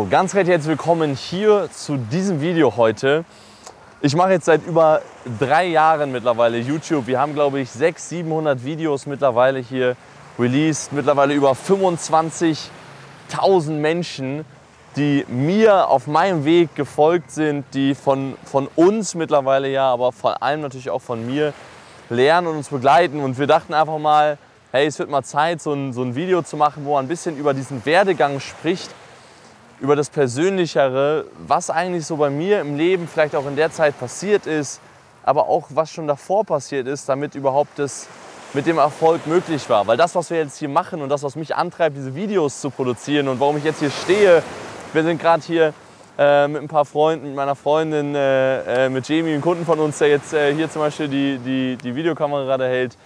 So, ganz recht herzlich willkommen hier zu diesem Video heute. Ich mache jetzt seit über 3 Jahren mittlerweile YouTube. Wir haben, glaube ich, 600, 700 Videos mittlerweile hier released. Mittlerweile über 25.000 Menschen, die mir auf meinem Weg gefolgt sind, die von uns mittlerweile ja, aber vor allem natürlich auch von mir lernen und uns begleiten. Und wir dachten einfach mal, hey, es wird mal Zeit, so ein Video zu machen, wo man ein bisschen über diesen Werdegang spricht, über das Persönlichere, was eigentlich so bei mir im Leben vielleicht auch in der Zeit passiert ist, aber auch was schon davor passiert ist, damit überhaupt das mit dem Erfolg möglich war. Weil das, was wir jetzt hier machen und das, was mich antreibt, diese Videos zu produzieren und warum ich jetzt hier stehe, wir sind gerade hier mit ein paar Freunden, mit meiner Freundin, mit Jamie, einem Kunden von uns, der jetzt hier zum Beispiel die Videokamera gerade hält,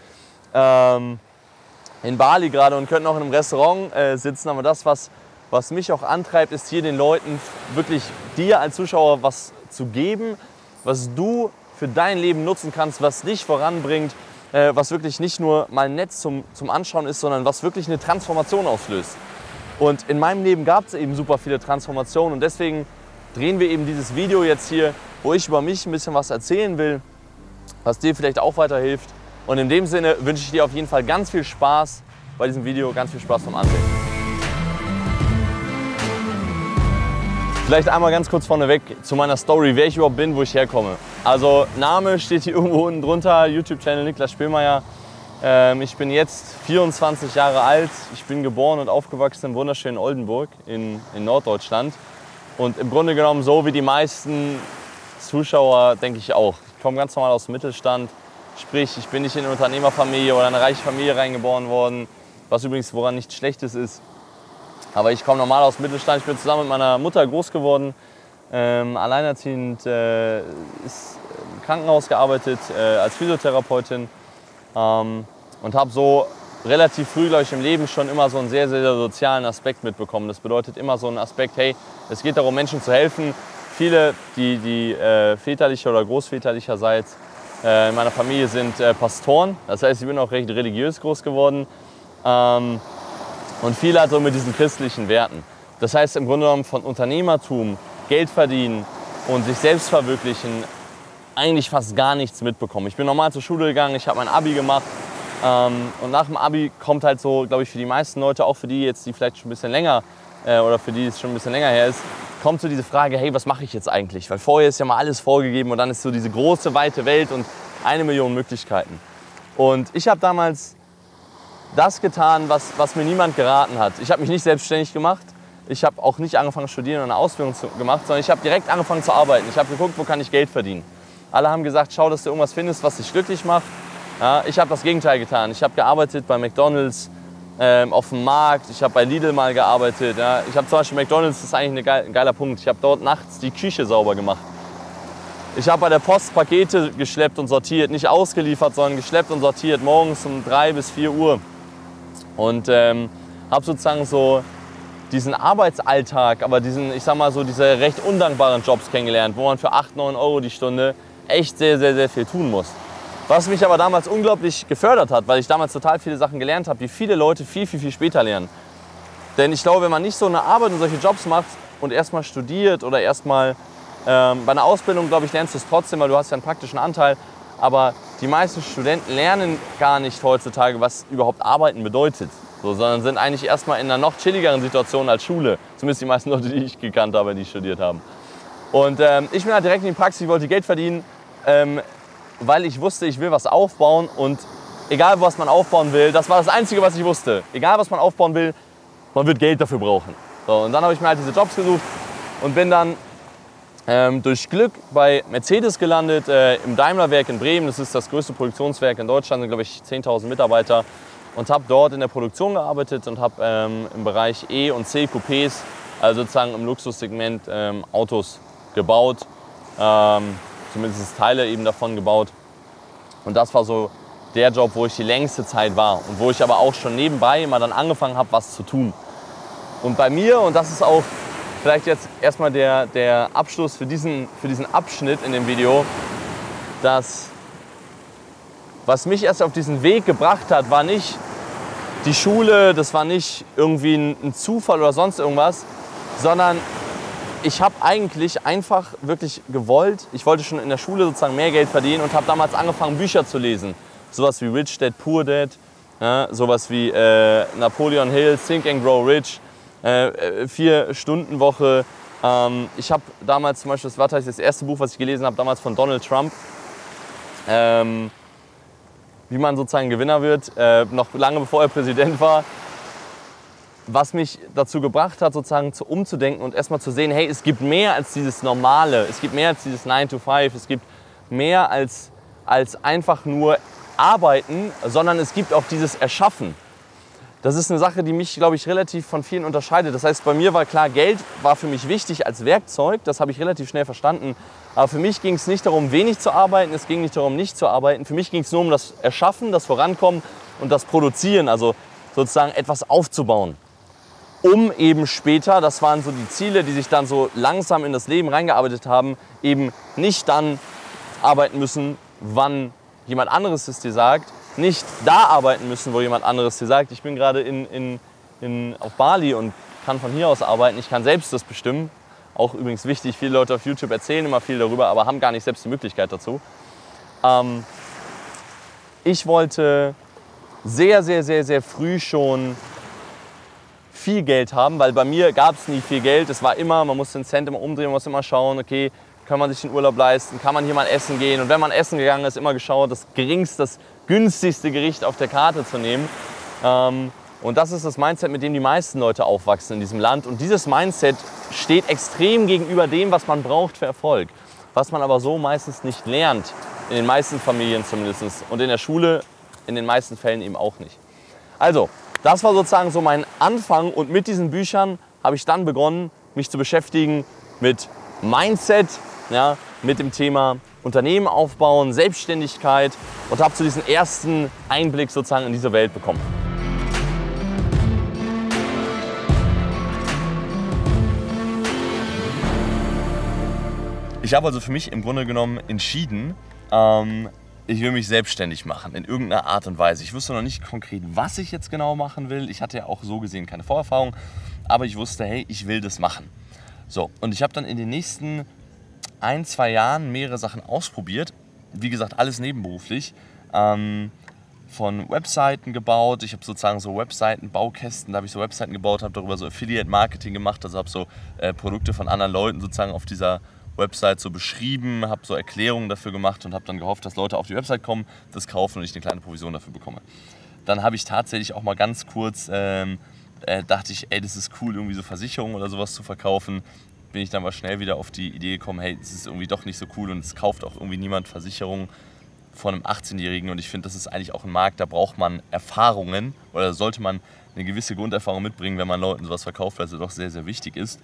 in Bali gerade und könnten auch in einem Restaurant sitzen, aber das, was mich auch antreibt, ist hier den Leuten wirklich dir als Zuschauer was zu geben, was du für dein Leben nutzen kannst, was dich voranbringt, was wirklich nicht nur mal nett zum Anschauen ist, sondern was wirklich eine Transformation auslöst. Und in meinem Leben gab es eben super viele Transformationen und deswegen drehen wir eben dieses Video jetzt hier, wo ich über mich ein bisschen was erzählen will, was dir vielleicht auch weiterhilft. Und in dem Sinne wünsche ich dir auf jeden Fall ganz viel Spaß bei diesem Video, ganz viel Spaß beim Ansehen. Vielleicht einmal ganz kurz vorneweg zu meiner Story, wer ich überhaupt bin, wo ich herkomme. Also Name steht hier irgendwo unten drunter, YouTube-Channel Niklas Spielmeier. Ich bin jetzt 24 Jahre alt. Ich bin geboren und aufgewachsen im wunderschönen Oldenburg in Norddeutschland. Und im Grunde genommen so wie die meisten Zuschauer, denke ich auch. Ich komme ganz normal aus dem Mittelstand. Sprich, ich bin nicht in eine Unternehmerfamilie oder eine reiche Familie reingeboren worden, was übrigens woran nichts Schlechtes ist. Aber ich komme normal aus dem Mittelstand. Ich bin zusammen mit meiner Mutter groß geworden, alleinerziehend, ist im Krankenhaus gearbeitet als Physiotherapeutin und habe so relativ früh, glaube ich, im Leben schon immer so einen sehr, sehr sozialen Aspekt mitbekommen. Das bedeutet immer so einen Aspekt, hey, es geht darum, Menschen zu helfen. Viele, die väterlicher oder großväterlicherseits in meiner Familie sind Pastoren. Das heißt, ich bin auch recht religiös groß geworden. Und viele halt so mit diesen christlichen Werten. Das heißt im Grunde genommen von Unternehmertum, Geld verdienen und sich selbst verwirklichen eigentlich fast gar nichts mitbekommen. Ich bin normal zur Schule gegangen, ich habe mein Abi gemacht und nach dem Abi kommt halt so, glaube ich, für die meisten Leute, auch für die jetzt, die vielleicht schon ein bisschen länger oder für die es schon ein bisschen länger her ist, kommt so diese Frage, hey, was mache ich jetzt eigentlich? Weil vorher ist ja mal alles vorgegeben und dann ist so diese große, weite Welt und 1 Million Möglichkeiten. Und ich habe damals das getan, was mir niemand geraten hat. Ich habe mich nicht selbstständig gemacht. Ich habe auch nicht angefangen zu studieren oder eine Ausbildung gemacht, sondern ich habe direkt angefangen zu arbeiten. Ich habe geguckt, wo kann ich Geld verdienen. Alle haben gesagt, schau, dass du irgendwas findest, was dich glücklich macht. Ja, ich habe das Gegenteil getan. Ich habe gearbeitet bei McDonald's, auf dem Markt. Ich habe bei Lidl mal gearbeitet. Ja. Ich habe zum Beispiel McDonald's, das ist eigentlich ein geiler Punkt. Ich habe dort nachts die Küche sauber gemacht. Ich habe bei der Post Pakete geschleppt und sortiert. Nicht ausgeliefert, sondern geschleppt und sortiert. Morgens um 3 bis 4 Uhr. Und habe sozusagen so diesen Arbeitsalltag, aber ich sag mal so, diese recht undankbaren Jobs kennengelernt, wo man für 8, 9 Euro die Stunde echt sehr, sehr, sehr viel tun muss. Was mich aber damals unglaublich gefördert hat, weil ich damals total viele Sachen gelernt habe, die viele Leute viel, viel, viel später lernen. Denn ich glaube, wenn man nicht so eine Arbeit und solche Jobs macht und erstmal studiert oder erstmal bei einer Ausbildung, glaube ich, lernst du es trotzdem, weil du hast ja einen praktischen Anteil. Aber die meisten Studenten lernen gar nicht heutzutage, was überhaupt Arbeiten bedeutet, sondern sind eigentlich erstmal in einer noch chilligeren Situation als Schule. Zumindest die meisten Leute, die ich gekannt habe, die studiert haben. Und ich bin halt direkt in die Praxis, ich wollte Geld verdienen, weil ich wusste, ich will was aufbauen. Und egal, was man aufbauen will, das war das Einzige, was ich wusste. Egal, was man aufbauen will, man wird Geld dafür brauchen. So, und dann habe ich mir halt diese Jobs gesucht und bin dann durch Glück bei Mercedes gelandet, im Daimlerwerk in Bremen. Das ist das größte Produktionswerk in Deutschland, sind, glaube ich, 10.000 Mitarbeiter. Und habe dort in der Produktion gearbeitet und habe im Bereich E- und C-Coupés, also sozusagen im Luxussegment, Autos gebaut. Zumindest Teile eben davon gebaut. Und das war so der Job, wo ich die längste Zeit war und wo ich aber auch schon nebenbei immer dann angefangen habe, was zu tun. Und bei mir, und das ist auch vielleicht jetzt erstmal der Abschluss für diesen Abschnitt in dem Video, was mich erst auf diesen Weg gebracht hat, war nicht die Schule, das war nicht irgendwie ein Zufall oder sonst irgendwas, sondern ich habe eigentlich einfach wirklich gewollt, ich wollte schon in der Schule sozusagen mehr Geld verdienen und habe damals angefangen, Bücher zu lesen. Sowas wie Rich Dad, Poor Dad, ja, sowas wie Napoleon Hill, Think and Grow Rich, 4-Stunden-Woche. Ich habe damals zum Beispiel, das war tatsächlich das erste Buch, was ich gelesen habe, damals von Donald Trump, wie man sozusagen Gewinner wird, noch lange bevor er Präsident war. Was mich dazu gebracht hat, sozusagen umzudenken und erstmal zu sehen, hey, es gibt mehr als dieses Normale, es gibt mehr als dieses 9 to 5, es gibt mehr als einfach nur Arbeiten, sondern es gibt auch dieses Erschaffen. Das ist eine Sache, die mich, glaube ich, relativ von vielen unterscheidet. Das heißt, bei mir war klar, Geld war für mich wichtig als Werkzeug, das habe ich relativ schnell verstanden. Aber für mich ging es nicht darum, wenig zu arbeiten, es ging nicht darum, nicht zu arbeiten. Für mich ging es nur um das Erschaffen, das Vorankommen und das Produzieren, also sozusagen etwas aufzubauen. Um eben später, das waren so die Ziele, die sich dann so langsam in das Leben reingearbeitet haben, eben nicht dann arbeiten müssen, wann jemand anderes es dir sagt, nicht da arbeiten müssen, wo jemand anderes dir sagt, ich bin gerade auf Bali und kann von hier aus arbeiten, ich kann selbst das bestimmen. Auch übrigens wichtig, viele Leute auf YouTube erzählen immer viel darüber, aber haben gar nicht selbst die Möglichkeit dazu. Ich wollte sehr, sehr, sehr, sehr früh schon viel Geld haben, weil bei mir gab es nie viel Geld. Es war immer, man musste den Cent immer umdrehen, man musste immer schauen, okay, kann man sich den Urlaub leisten, kann man hier mal essen gehen. Und wenn man essen gegangen ist, immer geschaut, das günstigste Gericht auf der Karte zu nehmen. Und das ist das Mindset, mit dem die meisten Leute aufwachsen in diesem Land. Und dieses Mindset steht extrem gegenüber dem, was man braucht für Erfolg. Was man aber so meistens nicht lernt, in den meisten Familien zumindest. Und in der Schule in den meisten Fällen eben auch nicht. Also, das war sozusagen so mein Anfang und mit diesen Büchern habe ich dann begonnen, mich zu beschäftigen mit Mindset, ja, mit dem Thema Unternehmen aufbauen, Selbstständigkeit und habe so diesen ersten Einblick sozusagen in diese Welt bekommen. Ich habe also für mich im Grunde genommen entschieden, ich will mich selbstständig machen, in irgendeiner Art und Weise. Ich wusste noch nicht konkret, was ich jetzt genau machen will. Ich hatte ja auch so gesehen keine Vorerfahrung, aber ich wusste, hey, ich will das machen. So, und ich habe dann in den nächsten 1-2 Jahren mehrere Sachen ausprobiert. Wie gesagt, alles nebenberuflich. Von Webseiten gebaut. Ich habe sozusagen so Webseiten-Baukästen, da habe ich so Webseiten gebaut, habe darüber so Affiliate-Marketing gemacht, also habe so Produkte von anderen Leuten sozusagen auf dieser Website so beschrieben, habe so Erklärungen dafür gemacht und habe dann gehofft, dass Leute auf die Website kommen, das kaufen und ich eine kleine Provision dafür bekomme. Dann habe ich tatsächlich auch mal ganz kurz, dachte ich, ey, das ist cool, irgendwie so Versicherungen oder sowas zu verkaufen. Bin ich dann aber schnell wieder auf die Idee gekommen, hey, das ist irgendwie doch nicht so cool und es kauft auch irgendwie niemand Versicherungen von einem 18-Jährigen und ich finde, das ist eigentlich auch ein Markt, da braucht man Erfahrungen oder sollte man eine gewisse Grunderfahrung mitbringen, wenn man Leuten sowas verkauft, weil es doch sehr, sehr wichtig ist.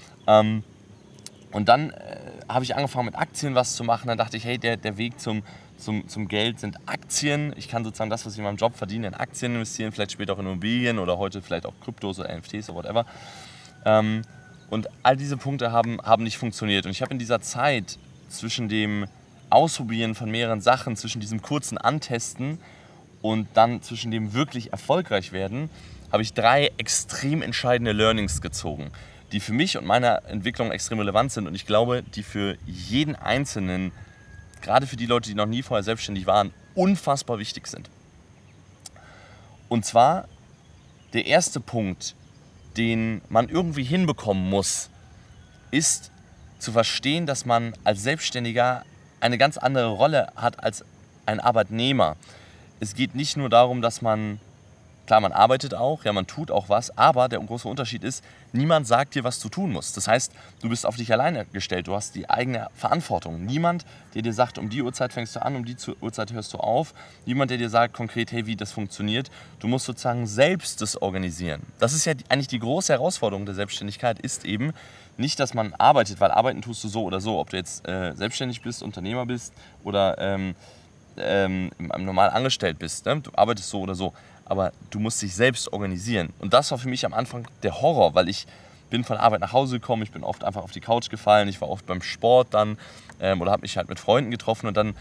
Und dann habe ich angefangen mit Aktien was zu machen. Dann dachte ich, hey, der Weg zum Geld sind Aktien. Ich kann sozusagen das, was ich in meinem Job verdiene, in Aktien investieren, vielleicht später auch in Immobilien oder heute vielleicht auch Kryptos oder NFTs oder whatever. Und all diese Punkte haben nicht funktioniert. Und ich habe in dieser Zeit zwischen dem Ausprobieren von mehreren Sachen, zwischen diesem kurzen Antesten und dann zwischen dem wirklich erfolgreich werden, habe ich 3 extrem entscheidende Learnings gezogen, die für mich und meine Entwicklung extrem relevant sind und ich glaube, die für jeden Einzelnen, gerade für die Leute, die noch nie vorher selbstständig waren, unfassbar wichtig sind. Und zwar der erste Punkt, den man irgendwie hinbekommen muss, ist zu verstehen, dass man als Selbstständiger eine ganz andere Rolle hat als ein Arbeitnehmer. Es geht nicht nur darum, dass man klar, man arbeitet auch, ja, man tut auch was, aber der große Unterschied ist, niemand sagt dir, was du tun musst. Das heißt, du bist auf dich alleine gestellt, du hast die eigene Verantwortung. Niemand, der dir sagt, um die Uhrzeit fängst du an, um die Uhrzeit hörst du auf. Niemand, der dir sagt konkret, hey, wie das funktioniert. Du musst sozusagen selbst das organisieren. Das ist ja eigentlich die große Herausforderung der Selbstständigkeit, ist eben nicht, dass man arbeitet, weil arbeiten tust du so oder so, ob du jetzt selbstständig bist, Unternehmer bist oder normal angestellt bist. Ne? Du arbeitest so oder so. Aber du musst dich selbst organisieren. Und das war für mich am Anfang der Horror, weil ich bin von Arbeit nach Hause gekommen, ich bin oft einfach auf die Couch gefallen, ich war oft beim Sport dann oder habe mich halt mit Freunden getroffen und dann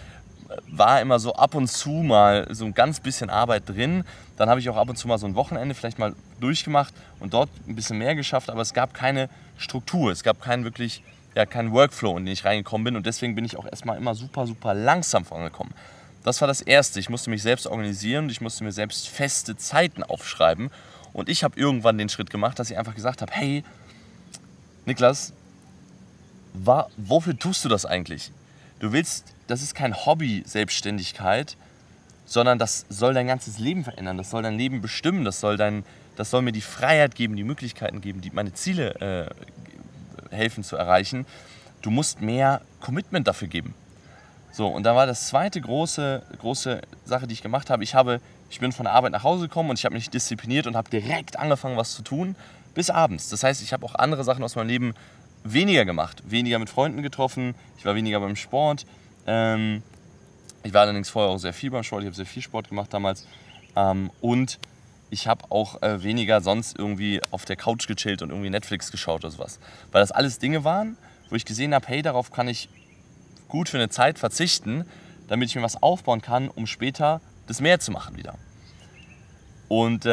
war immer so ab und zu mal so ein ganz bisschen Arbeit drin. Dann habe ich auch ab und zu mal so ein Wochenende vielleicht mal durchgemacht und dort ein bisschen mehr geschafft, aber es gab keine Struktur, es gab keinen wirklich, ja, keinen Workflow, in den ich reingekommen bin und deswegen bin ich auch erstmal immer super, super langsam vorangekommen. Das war das Erste. Ich musste mich selbst organisieren und ich musste mir selbst feste Zeiten aufschreiben und ich habe irgendwann den Schritt gemacht, dass ich einfach gesagt habe, hey, Niklas, wofür tust du das eigentlich? Du willst, das ist kein Hobby, Selbstständigkeit, sondern das soll dein ganzes Leben verändern, das soll dein Leben bestimmen, das soll mir die Freiheit geben, die Möglichkeiten geben, meine Ziele helfen zu erreichen. Du musst mehr Commitment dafür geben. So, und da war das zweite große Sache, die ich gemacht habe. Ich bin von der Arbeit nach Hause gekommen und ich habe mich diszipliniert und habe direkt angefangen, was zu tun, bis abends. Das heißt, ich habe auch andere Sachen aus meinem Leben weniger gemacht, weniger mit Freunden getroffen, ich war weniger beim Sport. Ich war allerdings vorher auch sehr viel beim Sport, ich habe sehr viel Sport gemacht damals. Und ich habe auch weniger sonst irgendwie auf der Couch gechillt und irgendwie Netflix geschaut oder sowas. Weil das alles Dinge waren, wo ich gesehen habe, hey, darauf kann ich gut für eine Zeit verzichten, damit ich mir was aufbauen kann, um später das mehr zu machen wieder. Und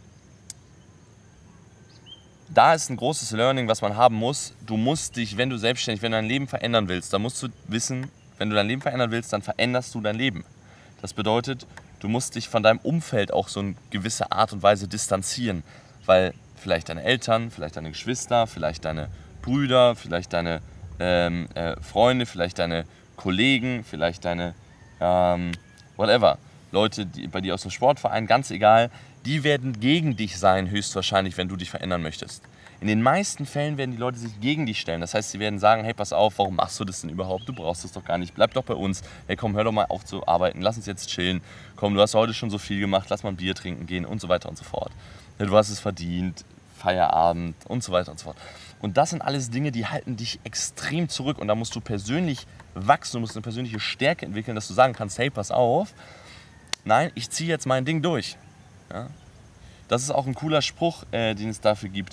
da ist ein großes Learning, was man haben muss. Du musst dich, wenn du dein Leben verändern willst, dann musst du wissen, wenn du dein Leben verändern willst, dann veränderst du dein Leben. Das bedeutet, du musst dich von deinem Umfeld auch so in gewisser Art und Weise distanzieren, weil vielleicht deine Eltern, vielleicht deine Geschwister, vielleicht deine Brüder, vielleicht deine Freunde, vielleicht deine Kollegen, vielleicht deine whatever, Leute bei dir aus dem Sportverein, ganz egal, die werden gegen dich sein, höchstwahrscheinlich, wenn du dich verändern möchtest. In den meisten Fällen werden die Leute sich gegen dich stellen. Das heißt, sie werden sagen, hey, pass auf, warum machst du das denn überhaupt? Du brauchst das doch gar nicht, bleib doch bei uns. Hey, komm, hör doch mal auf zu arbeiten, lass uns jetzt chillen. Komm, du hast heute schon so viel gemacht, lass mal ein Bier trinken gehen und so weiter und so fort. Ja, du hast es verdient, Feierabend und so weiter und so fort. Und das sind alles Dinge, die halten dich extrem zurück. Und da musst du persönlich wachsen, du musst eine persönliche Stärke entwickeln, dass du sagen kannst, hey, pass auf, nein, ich ziehe jetzt mein Ding durch. Ja? Das ist auch ein cooler Spruch, den es dafür gibt.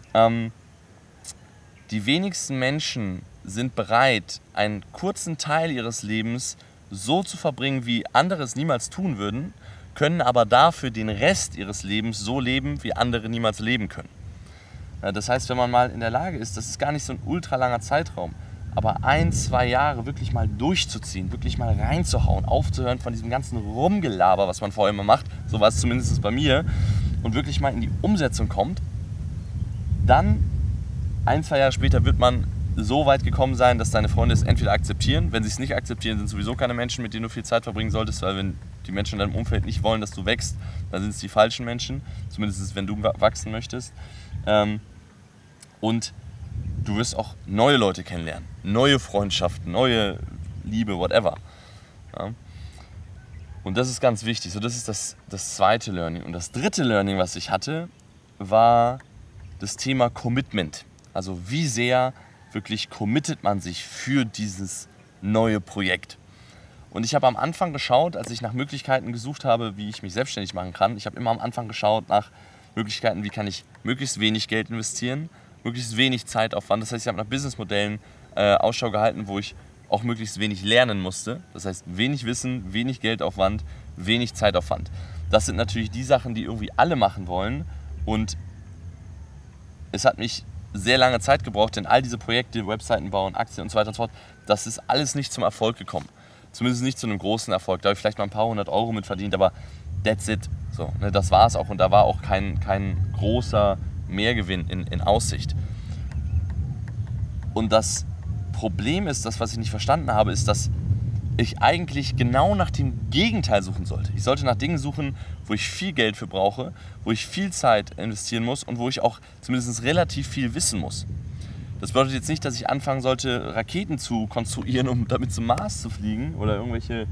Die wenigsten Menschen sind bereit, einen kurzen Teil ihres Lebens so zu verbringen, wie andere es niemals tun würden, können aber dafür den Rest ihres Lebens so leben, wie andere niemals leben können. Das heißt, wenn man mal in der Lage ist, das ist gar nicht so ein ultra langer Zeitraum, aber 1, 2 Jahre wirklich mal durchzuziehen, wirklich mal reinzuhauen, aufzuhören von diesem ganzen Rumgelaber, was man vorher immer macht, so war es zumindest bei mir, und wirklich mal in die Umsetzung kommt, dann 1, 2 Jahre später wird man so weit gekommen sein, dass deine Freunde es entweder akzeptieren, wenn sie es nicht akzeptieren, sind sowieso keine Menschen, mit denen du viel Zeit verbringen solltest, weil wenn die Menschen in deinem Umfeld nicht wollen, dass du wächst, dann sind es die falschen Menschen, zumindest wenn du wachsen möchtest. Und du wirst auch neue Leute kennenlernen, neue Freundschaften, neue Liebe, whatever. Ja? Und das ist ganz wichtig. So, das ist das zweite Learning. Und das dritte Learning, was ich hatte, war das Thema Commitment. Also wie sehr wirklich committet man sich für dieses neue Projekt. Und ich habe am Anfang geschaut, als ich nach Möglichkeiten gesucht habe, wie ich mich selbstständig machen kann. Ich habe immer am Anfang geschaut nach Möglichkeiten, wie kann ich möglichst wenig Geld investieren, möglichst wenig Zeitaufwand. Das heißt, ich habe nach Businessmodellen Ausschau gehalten, wo ich auch möglichst wenig lernen musste. Das heißt, wenig Wissen, wenig Geldaufwand, wenig Zeitaufwand. Das sind natürlich die Sachen, die irgendwie alle machen wollen. Und es hat mich sehr lange Zeit gebraucht, denn all diese Projekte, Webseiten bauen, Aktien und so weiter und so fort, das ist alles nicht zum Erfolg gekommen. Zumindest nicht zu einem großen Erfolg. Da habe ich vielleicht mal ein paar 100 Euro mit verdient, aber that's it. So, ne, das war es auch und da war auch kein großer Mehrgewinn in Aussicht. Und das Problem ist, das, was ich nicht verstanden habe, ist, dass ich eigentlich genau nach dem Gegenteil suchen sollte. Ich sollte nach Dingen suchen, wo ich viel Geld für brauche, wo ich viel Zeit investieren muss und wo ich auch zumindest relativ viel wissen muss. Das bedeutet jetzt nicht, dass ich anfangen sollte, Raketen zu konstruieren, um damit zum Mars zu fliegen oder irgendwelche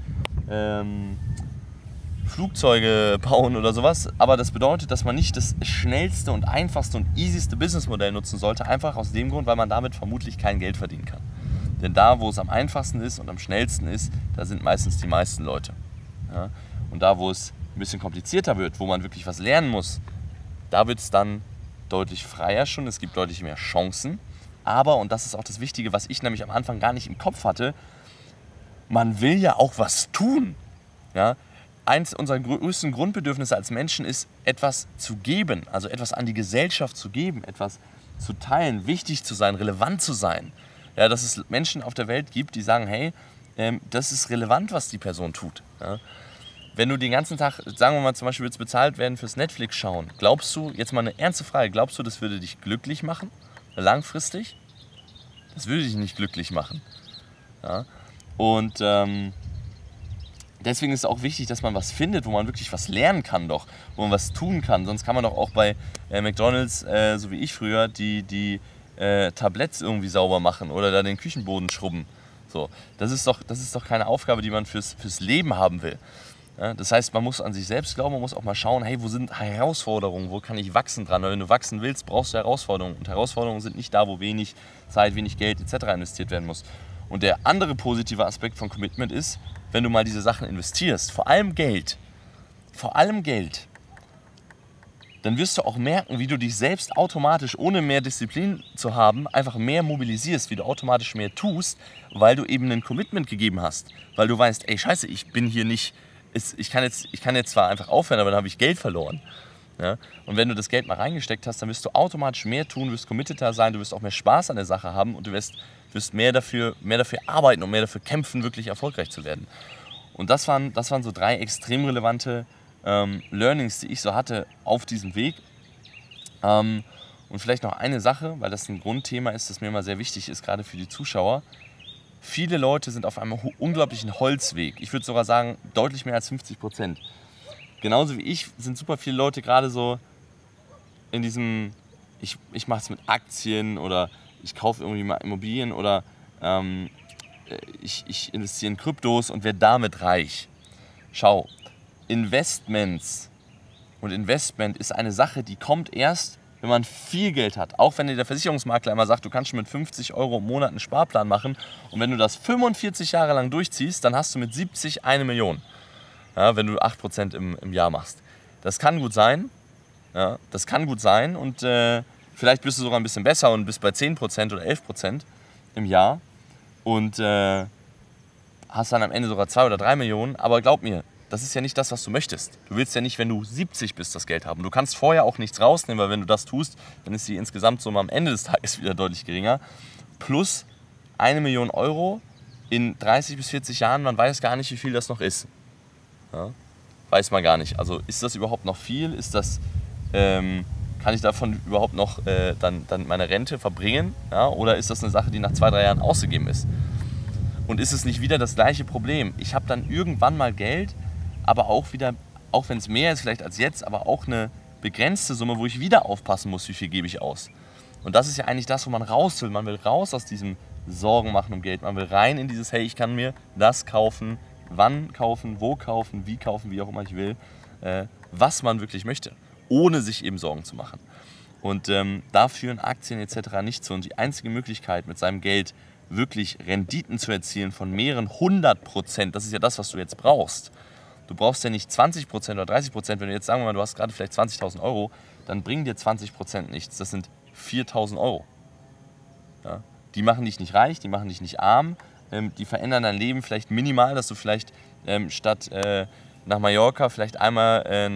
Flugzeuge bauen oder sowas. Aber das bedeutet, dass man nicht das schnellste und einfachste und easyste Businessmodell nutzen sollte, einfach aus dem Grund, weil man damit vermutlich kein Geld verdienen kann. Denn da, wo es am einfachsten ist und am schnellsten ist, da sind meistens die meisten Leute. Ja? Und da, wo es ein bisschen komplizierter wird, wo man wirklich was lernen muss, da wird es dann deutlich freier schon, es gibt deutlich mehr Chancen. Aber, und das ist auch das Wichtige, was ich nämlich am Anfang gar nicht im Kopf hatte, man will ja auch was tun. Ja? Eins unserer größten Grundbedürfnisse als Menschen ist, etwas zu geben, also etwas an die Gesellschaft zu geben, etwas zu teilen, wichtig zu sein, relevant zu sein. Ja, dass es Menschen auf der Welt gibt, die sagen, hey, das ist relevant, was die Person tut. Ja? Wenn du den ganzen Tag, sagen wir mal zum Beispiel, willst bezahlt werden fürs Netflix schauen, glaubst du, jetzt mal eine ernste Frage, glaubst du, das würde dich glücklich machen, langfristig? Das würde dich nicht glücklich machen. Ja? Und deswegen ist es auch wichtig, dass man was findet, wo man wirklich was lernen kann doch, wo man was tun kann. Sonst kann man doch auch bei McDonald's, so wie ich früher, die Tabletts irgendwie sauber machen oder da den Küchenboden schrubben. So, das ist doch keine Aufgabe, die man fürs Leben haben will. Ja, das heißt, man muss an sich selbst glauben, man muss auch mal schauen, hey, wo sind Herausforderungen, wo kann ich wachsen dran? Weil wenn du wachsen willst, brauchst du Herausforderungen. Und Herausforderungen sind nicht da, wo wenig Zeit, wenig Geld etc. investiert werden muss. Und der andere positive Aspekt von Commitment ist, wenn du mal diese Sachen investierst, vor allem Geld, dann wirst du auch merken, wie du dich selbst automatisch, ohne mehr Disziplin zu haben, einfach mehr mobilisierst, wie du automatisch mehr tust, weil du eben ein Commitment gegeben hast. Weil du weißt, ey, scheiße, ich bin hier nicht, ich kann jetzt zwar einfach aufhören, aber dann habe ich Geld verloren. Ja? Und wenn du das Geld mal reingesteckt hast, dann wirst du automatisch mehr tun, wirst committeter sein, du wirst auch mehr Spaß an der Sache haben und du wirst mehr dafür arbeiten und mehr dafür kämpfen, wirklich erfolgreich zu werden. Und das waren so 3 extrem relevante Learnings, die ich so hatte auf diesem Weg. Und vielleicht noch eine Sache, weil das ein Grundthema ist, das mir immer sehr wichtig ist, gerade für die Zuschauer. Viele Leute sind auf einem unglaublichen Holzweg. Ich würde sogar sagen, deutlich mehr als 50%. Genauso wie ich sind super viele Leute gerade so in diesem, ich mache es mit Aktien oder ich kaufe irgendwie mal Immobilien oder ich investiere in Kryptos und werde damit reich. Schau, Investment ist eine Sache, die kommt erst, wenn man viel Geld hat. Auch wenn dir der Versicherungsmakler immer sagt, du kannst schon mit 50 € im Monat einen Sparplan machen und wenn du das 45 Jahre lang durchziehst, dann hast du mit 70 1 Million, ja, wenn du 8% im Jahr machst. Das kann gut sein, ja, und vielleicht bist du sogar ein bisschen besser und bist bei 10% oder 11% im Jahr und hast dann am Ende sogar 2 oder 3 Millionen, aber glaub mir, das ist ja nicht das, was du möchtest. Du willst ja nicht, wenn du 70 bist, das Geld haben. Du kannst vorher auch nichts rausnehmen, weil wenn du das tust, dann ist die Insgesamtsumme am Ende des Tages wieder deutlich geringer. Plus 1 Million € in 30 bis 40 Jahren, man weiß gar nicht, wie viel das noch ist. Ja? Weiß man gar nicht. Also ist das überhaupt noch viel? Ist das, kann ich davon überhaupt noch dann meine Rente verbringen? Ja? Oder ist das eine Sache, die nach 2, 3 Jahren ausgegeben ist? Und ist es nicht wieder das gleiche Problem? Ich habe dann irgendwann mal Geld, aber auch wieder, auch wenn es mehr ist vielleicht als jetzt, aber auch eine begrenzte Summe, wo ich wieder aufpassen muss, wie viel gebe ich aus. Und das ist ja eigentlich das, wo man raus will. Man will raus aus diesem Sorgen machen um Geld. Man will rein in dieses, hey, ich kann mir das kaufen, wann kaufen, wo kaufen, wie auch immer ich will, was man wirklich möchte, ohne sich eben Sorgen zu machen. Und da führen Aktien etc. nicht zu. Und die einzige Möglichkeit, mit seinem Geld wirklich Renditen zu erzielen von mehreren 100%, das ist ja das, was du jetzt brauchst. Du brauchst ja nicht 20% oder 30%. Wenn du jetzt, sagen wir mal, du hast gerade vielleicht 20.000 €, dann bringen dir 20% nichts. Das sind 4.000 €. Ja? Die machen dich nicht reich, die machen dich nicht arm. Die verändern dein Leben vielleicht minimal, dass du vielleicht statt nach Mallorca vielleicht einmal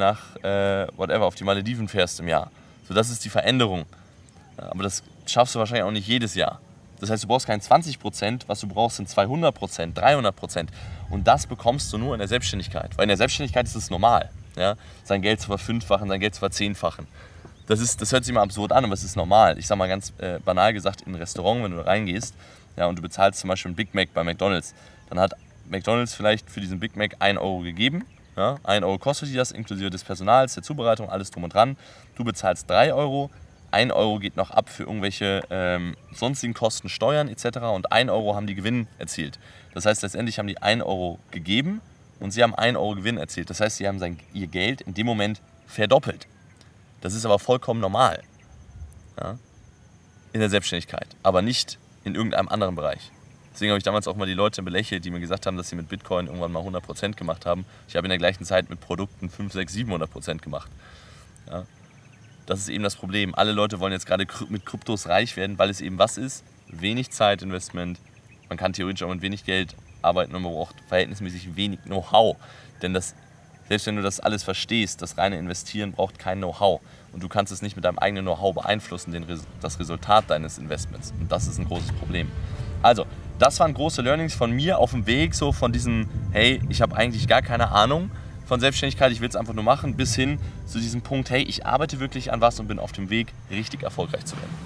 auf die Malediven fährst im Jahr. So, das ist die Veränderung. Ja, aber das schaffst du wahrscheinlich auch nicht jedes Jahr. Das heißt, du brauchst kein 20%, was du brauchst sind 200%, 300%. Und das bekommst du nur in der Selbstständigkeit. Weil in der Selbstständigkeit ist es normal, ja? Sein Geld zu verfünffachen, sein Geld zu verzehnfachen. Das hört sich immer absurd an, aber es ist normal. Ich sage mal ganz banal gesagt, in ein Restaurant, wenn du da reingehst, ja, und du bezahlst zum Beispiel einen Big Mac bei McDonald's, dann hat McDonald's vielleicht für diesen Big Mac 1 € gegeben. Ja? 1 € kostet dir das, inklusive des Personals, der Zubereitung, alles drum und dran. Du bezahlst 3 €. 1 € geht noch ab für irgendwelche sonstigen Kosten, Steuern etc. Und 1 € haben die Gewinn erzielt. Das heißt, letztendlich haben die 1 € gegeben und sie haben 1 € Gewinn erzielt. Das heißt, sie haben ihr Geld in dem Moment verdoppelt. Das ist aber vollkommen normal, ja? In der Selbstständigkeit, aber nicht in irgendeinem anderen Bereich. Deswegen habe ich damals auch mal die Leute belächelt, die mir gesagt haben, dass sie mit Bitcoin irgendwann mal 100% gemacht haben. Ich habe in der gleichen Zeit mit Produkten 500, 600, 700% gemacht. Ja? Das ist eben das Problem. Alle Leute wollen jetzt gerade mit Kryptos reich werden, weil es eben was ist? Wenig Zeitinvestment. Man kann theoretisch auch mit wenig Geld arbeiten und man braucht verhältnismäßig wenig Know-how. Denn selbst wenn du das alles verstehst, das reine Investieren braucht kein Know-how. Und du kannst es nicht mit deinem eigenen Know-how beeinflussen, das Resultat deines Investments. Und das ist ein großes Problem. Also, das waren große Learnings von mir auf dem Weg, so von diesem, hey, ich habe eigentlich gar keine Ahnung von Selbstständigkeit, ich will es einfach nur machen, bis hin zu diesem Punkt, hey, ich arbeite wirklich an was und bin auf dem Weg, richtig erfolgreich zu werden.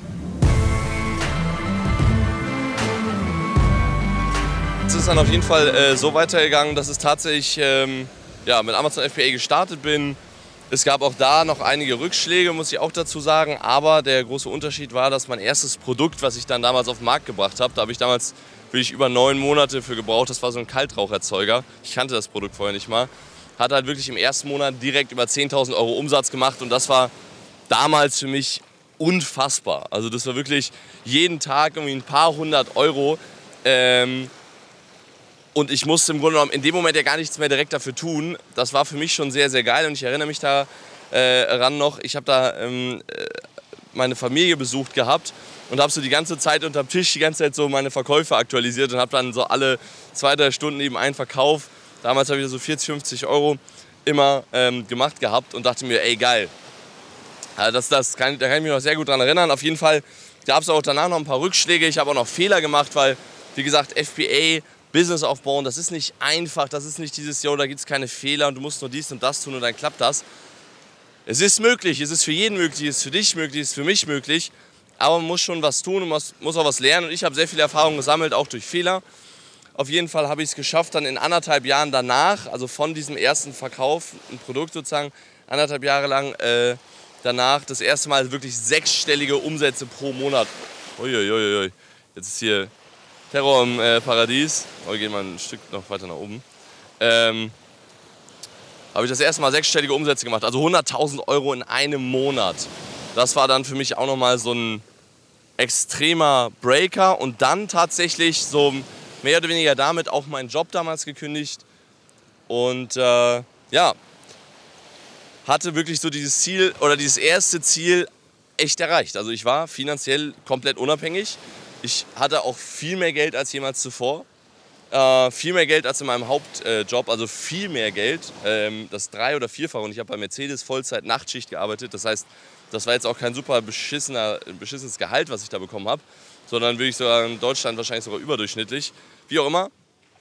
Es ist dann auf jeden Fall so weitergegangen, dass es tatsächlich mit Amazon FBA gestartet bin. Es gab auch da noch einige Rückschläge, muss ich auch dazu sagen, aber der große Unterschied war, dass mein erstes Produkt, was ich dann damals auf den Markt gebracht habe, da habe ich damals wirklich über 9 Monate für gebraucht, das war so ein Kaltraucherzeuger. Ich kannte das Produkt vorher nicht mal. Hat halt wirklich im ersten Monat direkt über 10.000 Euro Umsatz gemacht und das war damals für mich unfassbar. Also das war wirklich jeden Tag irgendwie ein paar hundert Euro. Und ich musste im Grunde genommen in dem Moment ja gar nichts mehr direkt dafür tun. Das war für mich schon sehr, sehr geil und ich erinnere mich daran noch, ich habe da meine Familie besucht gehabt und habe so die ganze Zeit unterm Tisch die ganze Zeit so meine Verkäufe aktualisiert und habe dann so alle 2-3 Stunden eben einen Verkauf. Damals habe ich so 40, 50 Euro immer gemacht gehabt und dachte mir, ey geil. Also da kann ich mich noch sehr gut dran erinnern. Auf jeden Fall gab es auch danach noch ein paar Rückschläge. Ich habe auch noch Fehler gemacht, weil, wie gesagt, FBA, Business aufbauen, das ist nicht einfach. Das ist nicht dieses, da gibt es keine Fehler und du musst nur dies und das tun und dann klappt das. Es ist möglich, es ist für jeden möglich, es ist für dich möglich, es ist für mich möglich. Aber man muss schon was tun und muss auch was lernen. Und ich habe sehr viel Erfahrung gesammelt, auch durch Fehler. Auf jeden Fall habe ich es geschafft, dann in 1,5 Jahren danach, also von diesem ersten Verkauf, ein Produkt sozusagen, 1,5 Jahre lang danach, das erste Mal wirklich 6-stellige Umsätze pro Monat. Uiuiui, jetzt ist hier Terror im Paradies. Wir gehen mal ein Stück noch weiter nach oben. Habe ich das erste Mal 6-stellige Umsätze gemacht, also 100.000 Euro in einem Monat. Das war dann für mich auch nochmal so ein extremer Breaker und dann tatsächlich so mehr oder weniger damit auch meinen Job damals gekündigt und hatte wirklich so dieses Ziel oder dieses erste Ziel echt erreicht. Also ich war finanziell komplett unabhängig. Ich hatte auch viel mehr Geld als jemals zuvor. Viel mehr Geld als in meinem Hauptjob, also viel mehr Geld. Das 3- oder 4-fache und ich habe bei Mercedes Vollzeit Nachtschicht gearbeitet. Das heißt, das war jetzt auch kein super beschissenes Gehalt, was ich da bekommen habe, sondern würde ich sogar in Deutschland wahrscheinlich sogar überdurchschnittlich. Wie auch immer.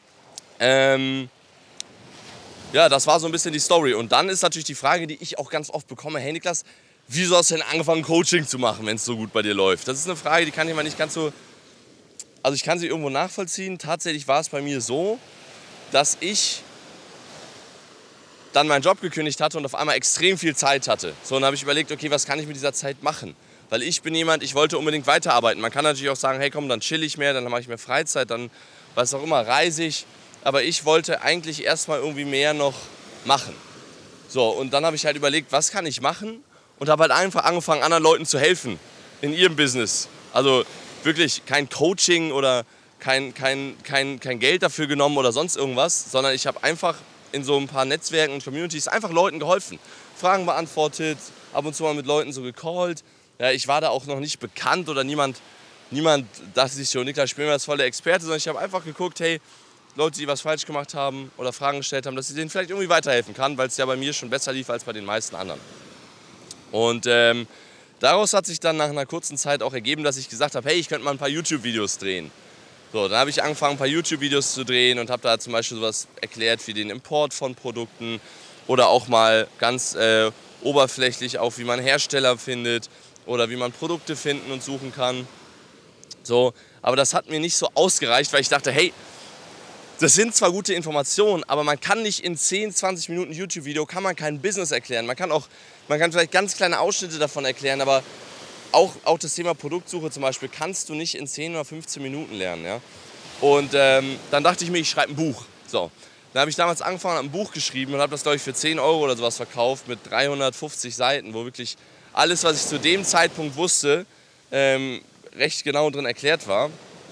Das war so ein bisschen die Story. Und dann ist natürlich die Frage, die ich auch ganz oft bekomme, hey Niklas, wieso hast du denn angefangen Coaching zu machen, wenn es so gut bei dir läuft? Das ist eine Frage, die kann ich mal nicht ganz so, also ich kann sie irgendwo nachvollziehen. Tatsächlich war es bei mir so, dass ich dann meinen Job gekündigt hatte und auf einmal extrem viel Zeit hatte. So, und dann habe ich überlegt, okay, was kann ich mit dieser Zeit machen? Weil ich bin jemand, ich wollte unbedingt weiterarbeiten. Man kann natürlich auch sagen, hey komm, dann chill ich mehr, dann mache ich mehr Freizeit, dann was auch immer, reise ich. Aber ich wollte eigentlich erstmal irgendwie mehr noch machen. So, und dann habe ich halt überlegt, was kann ich machen? Und habe halt einfach angefangen, anderen Leuten zu helfen in ihrem Business. Also wirklich kein Coaching oder kein Geld dafür genommen oder sonst irgendwas, sondern ich habe einfach in so ein paar Netzwerken und Communities einfach Leuten geholfen. Fragen beantwortet, ab und zu mal mit Leuten so gecallt. Ja, ich war da auch noch nicht bekannt oder niemand dachte sich so, Niklas Spielmann ist voll der Experte, sondern ich habe einfach geguckt, hey, Leute, die was falsch gemacht haben oder Fragen gestellt haben, dass ich denen vielleicht irgendwie weiterhelfen kann, weil es ja bei mir schon besser lief als bei den meisten anderen. Und daraus hat sich dann nach einer kurzen Zeit auch ergeben, dass ich gesagt habe, hey, ich könnte mal ein paar YouTube-Videos drehen. So, dann habe ich angefangen, ein paar YouTube-Videos zu drehen und habe da zum Beispiel sowas erklärt wie den Import von Produkten oder auch mal ganz oberflächlich auch, wie man Hersteller findet oder wie man Produkte finden und suchen kann. So, aber das hat mir nicht so ausgereicht, weil ich dachte, hey, das sind zwar gute Informationen, aber man kann nicht in 10, 20 Minuten YouTube-Video kann man kein Business erklären. Man kann vielleicht ganz kleine Ausschnitte davon erklären, aber auch das Thema Produktsuche zum Beispiel kannst du nicht in 10 oder 15 Minuten lernen. Ja? Und dann dachte ich mir, ich schreibe ein Buch. So. Dann habe ich damals angefangen, habe ein Buch geschrieben und habe das, glaube ich, für 10 Euro oder sowas verkauft mit 350 Seiten, wo wirklich alles, was ich zu dem Zeitpunkt wusste, recht genau drin erklärt war.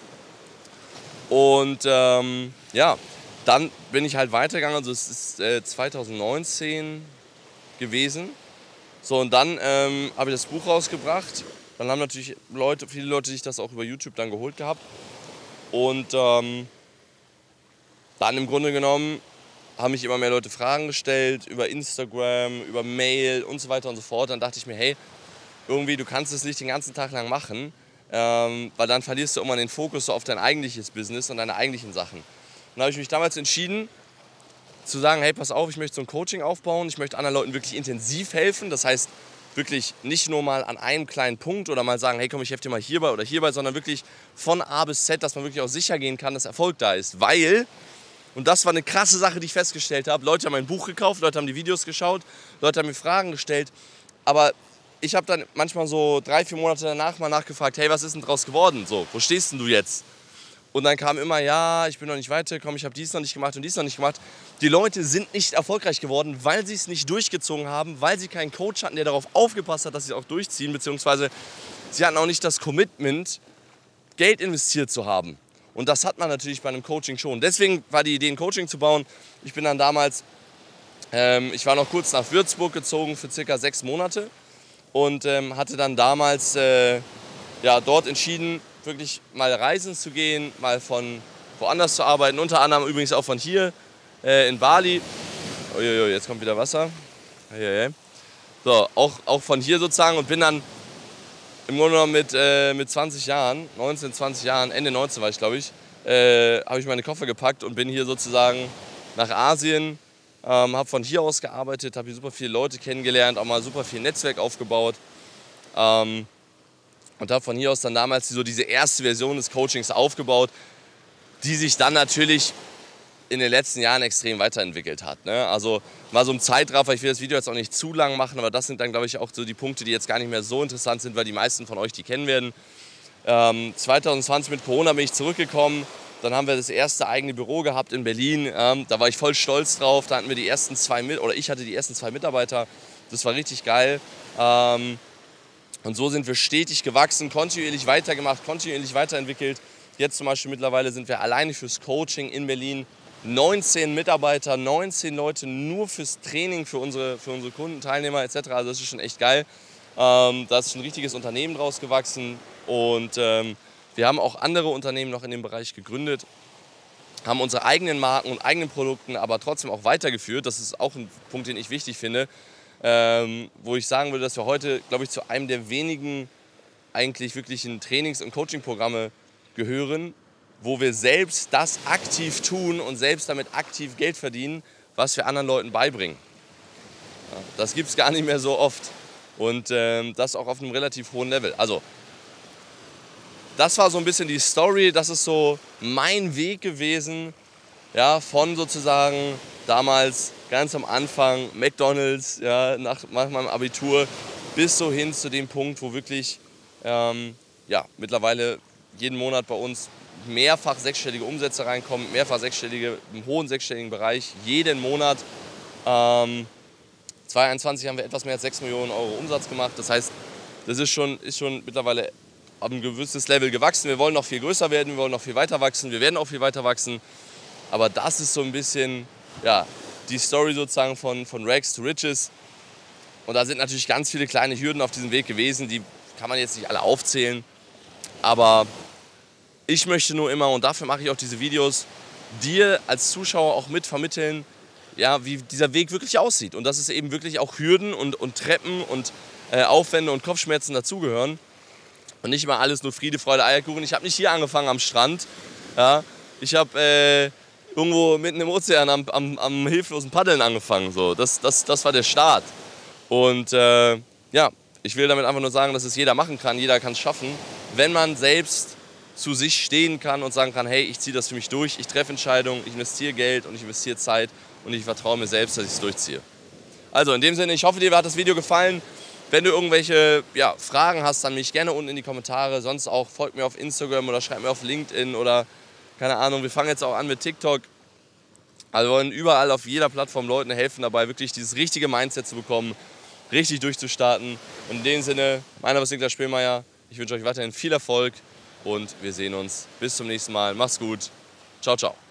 Und dann bin ich halt weitergegangen, also es ist 2019 gewesen. So, und dann habe ich das Buch rausgebracht. Dann haben natürlich viele Leute sich das auch über YouTube dann geholt gehabt. Und dann im Grunde genommen haben mich immer mehr Leute Fragen gestellt über Instagram, über Mail und so weiter und so fort. Dann dachte ich mir, hey, irgendwie, du kannst es nicht den ganzen Tag lang machen, weil dann verlierst du immer den Fokus so auf dein eigentliches Business und deine eigentlichen Sachen. Und dann habe ich mich damals entschieden, zu sagen, hey, pass auf, ich möchte so ein Coaching aufbauen, ich möchte anderen Leuten wirklich intensiv helfen. Das heißt, wirklich nicht nur mal an einem kleinen Punkt oder mal sagen, hey komm, ich helfe dir mal hierbei oder hierbei, sondern wirklich von A bis Z, dass man wirklich auch sicher gehen kann, dass Erfolg da ist. Weil, und das war eine krasse Sache, die ich festgestellt habe, Leute haben mein Buch gekauft, Leute haben die Videos geschaut, Leute haben mir Fragen gestellt, aber ich habe dann manchmal so 3-4 Monate danach mal nachgefragt, hey, was ist denn draus geworden? So, wo stehst denn du jetzt? Und dann kam immer, ja, ich bin noch nicht weitergekommen, ich habe dies noch nicht gemacht und dies noch nicht gemacht. Die Leute sind nicht erfolgreich geworden, weil sie es nicht durchgezogen haben, weil sie keinen Coach hatten, der darauf aufgepasst hat, dass sie es auch durchziehen, beziehungsweise sie hatten auch nicht das Commitment, Geld investiert zu haben. Und das hat man natürlich bei einem Coaching schon. Deswegen war die Idee, ein Coaching zu bauen. Ich bin dann damals, ich war noch kurz nach Würzburg gezogen für circa 6 Monate und hatte dann damals dort entschieden, wirklich mal reisen zu gehen, mal von woanders zu arbeiten, unter anderem übrigens auch von hier in Bali. Uiuiui, jetzt kommt wieder Wasser. So, auch von hier sozusagen und bin dann im Grunde genommen mit 20 Jahren, 19, 20 Jahren, Ende 19 war ich glaube ich, habe ich meine Koffer gepackt und bin hier sozusagen nach Asien, habe von hier aus gearbeitet, habe hier super viele Leute kennengelernt, auch mal super viel Netzwerk aufgebaut. Und habe von hier aus dann damals so diese erste Version des Coachings aufgebaut, die sich dann natürlich in den letzten Jahren extrem weiterentwickelt hat. Ne? Also mal so ein Zeitraffer, ich will das Video jetzt auch nicht zu lang machen, aber das sind dann, glaube ich, auch so die Punkte, die jetzt gar nicht mehr so interessant sind, weil die meisten von euch die kennen werden. 2020 mit Corona bin ich zurückgekommen, dann haben wir das erste eigene Büro gehabt in Berlin. Da war ich voll stolz drauf, da hatten wir ich hatte die ersten 2 Mitarbeiter, das war richtig geil. Und so sind wir stetig gewachsen, kontinuierlich weitergemacht, kontinuierlich weiterentwickelt. Jetzt zum Beispiel mittlerweile sind wir alleine fürs Coaching in Berlin 19 Mitarbeiter, 19 Leute nur fürs Training, für unsere Kunden, Teilnehmer etc. Also das ist schon echt geil. Da ist ein richtiges Unternehmen draus gewachsen und wir haben auch andere Unternehmen noch in dem Bereich gegründet, haben unsere eigenen Marken und eigenen Produkten aber trotzdem auch weitergeführt. Das ist auch ein Punkt, den ich wichtig finde. Wo ich sagen würde, dass wir heute, glaube ich, zu einem der wenigen eigentlich wirklichen Trainings- und Coaching-Programme gehören, wo wir selbst das aktiv tun und selbst damit aktiv Geld verdienen, was wir anderen Leuten beibringen. Ja, das gibt es gar nicht mehr so oft und das auch auf einem relativ hohen Level. Also, das war so ein bisschen die Story, das ist so mein Weg gewesen, ja, von sozusagen damals ganz am Anfang McDonald's, ja, nach meinem Abitur, bis so hin zu dem Punkt, wo wirklich mittlerweile jeden Monat bei uns mehrfach 6-stellige Umsätze reinkommen, mehrfach im hohen 6-stelligen Bereich, jeden Monat. 2021 haben wir etwas mehr als 6 Millionen Euro Umsatz gemacht. Das heißt, das ist schon mittlerweile auf ein gewisses Level gewachsen. Wir wollen noch viel größer werden, wir wollen noch viel weiter wachsen, wir werden auch viel weiter wachsen. Aber das ist so ein bisschen die Story sozusagen von Rags to Riches. Und da sind natürlich ganz viele kleine Hürden auf diesem Weg gewesen, die kann man jetzt nicht alle aufzählen. Aber ich möchte nur immer, und dafür mache ich auch diese Videos, dir als Zuschauer auch mit vermitteln, ja, wie dieser Weg wirklich aussieht. Und dass es eben wirklich auch Hürden und Treppen und Aufwände und Kopfschmerzen dazugehören. Und nicht immer alles nur Friede, Freude, Eierkuchen. Ich habe nicht hier angefangen am Strand. Ja. Ich habe irgendwo mitten im Ozean am hilflosen Paddeln angefangen. So. Das war der Start. Und ich will damit einfach nur sagen, dass es jeder machen kann, jeder kann es schaffen, wenn man selbst zu sich stehen kann und sagen kann, hey, ich ziehe das für mich durch, ich treffe Entscheidungen, ich investiere Geld und ich investiere Zeit und ich vertraue mir selbst, dass ich es durchziehe. Also in dem Sinne, ich hoffe, dir hat das Video gefallen. Wenn du irgendwelche Fragen hast, dann mich gerne unten in die Kommentare. Sonst auch folgt mir auf Instagram oder schreib mir auf LinkedIn oder keine Ahnung. Wir fangen jetzt auch an mit TikTok. Also wir wollen überall auf jeder Plattform Leuten helfen dabei, wirklich dieses richtige Mindset zu bekommen, richtig durchzustarten. Und in dem Sinne, mein Name ist Niklas Spielmeier. Ich wünsche euch weiterhin viel Erfolg und wir sehen uns bis zum nächsten Mal. Macht's gut. Ciao, ciao.